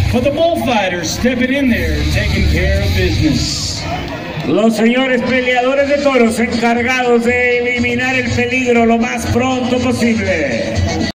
for the bullfighters stepping in there and taking care of business. Los señores peleadores de toros encargados de eliminar el peligro lo más pronto posible.